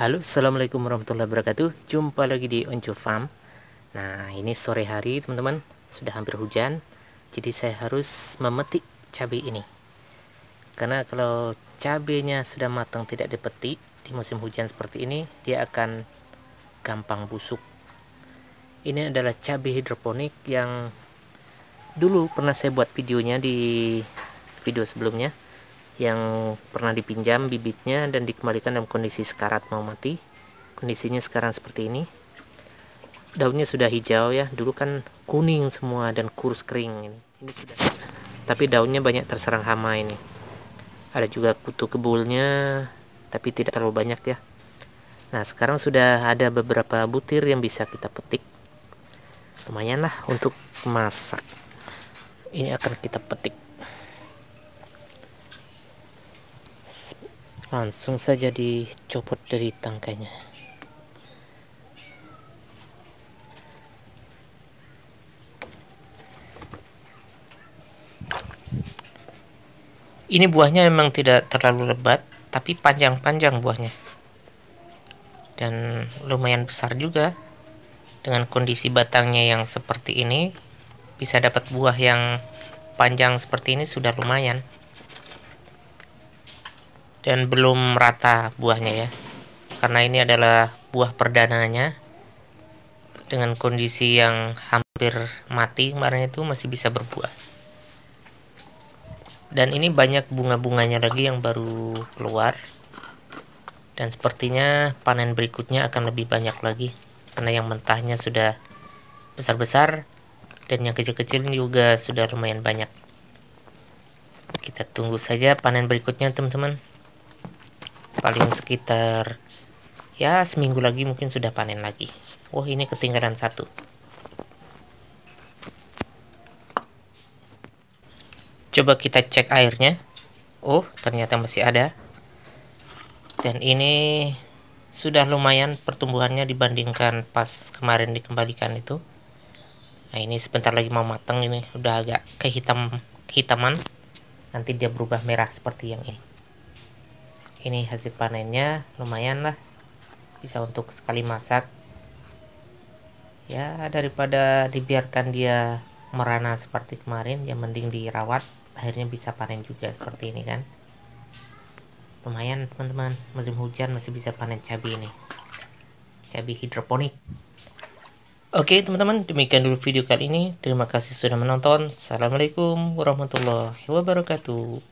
Halo, assalamualaikum warahmatullahi wabarakatuh. Jumpa lagi di Onco Farm. Nah, ini sore hari teman-teman, sudah hampir hujan, jadi saya harus memetik cabai ini. Karena kalau cabainya sudah matang tidak dipetik di musim hujan seperti ini, dia akan gampang busuk. Ini adalah cabai hidroponik yang dulu pernah saya buat videonya di video sebelumnya, yang pernah dipinjam bibitnya dan dikembalikan dalam kondisi sekarat mau mati. Kondisinya sekarang seperti ini. Daunnya sudah hijau ya, dulu kan kuning semua dan kurus kering. Ini sudah, tapi daunnya banyak terserang hama ini. Ada juga kutu kebulnya, tapi tidak terlalu banyak ya. Nah, sekarang sudah ada beberapa butir yang bisa kita petik. Lumayan lah untuk masak. Ini akan kita petik. Langsung saja dicopot dari tangkainya. Ini buahnya memang tidak terlalu lebat, tapi panjang-panjang buahnya. Dan lumayan besar juga. Dengan kondisi batangnya yang seperti ini, bisa dapat buah yang panjang seperti ini sudah lumayan. Dan belum rata buahnya ya, karena ini adalah buah perdananya. Dengan kondisi yang hampir mati kemarin itu masih bisa berbuah. Dan ini banyak bunga-bunganya lagi yang baru keluar. Dan sepertinya panen berikutnya akan lebih banyak lagi, karena yang mentahnya sudah besar-besar dan yang kecil-kecil juga sudah lumayan banyak. Kita tunggu saja panen berikutnya teman-teman. Paling sekitar ya seminggu lagi mungkin sudah panen lagi. Oh, ini ketinggalan satu. Coba kita cek airnya. Oh, ternyata masih ada. Dan ini sudah lumayan pertumbuhannya dibandingkan pas kemarin dikembalikan itu. Nah, ini sebentar lagi mau matang, ini udah agak kehitaman. Nanti dia berubah merah seperti yang ini. Ini hasil panennya lumayan lah, bisa untuk sekali masak ya. Daripada dibiarkan dia merana seperti kemarin, yang mending dirawat, akhirnya bisa panen juga seperti ini kan. Lumayan teman-teman, musim hujan masih bisa panen cabai ini, cabai hidroponik. Oke teman-teman, demikian dulu video kali ini. Terima kasih sudah menonton. Assalamualaikum warahmatullahi wabarakatuh.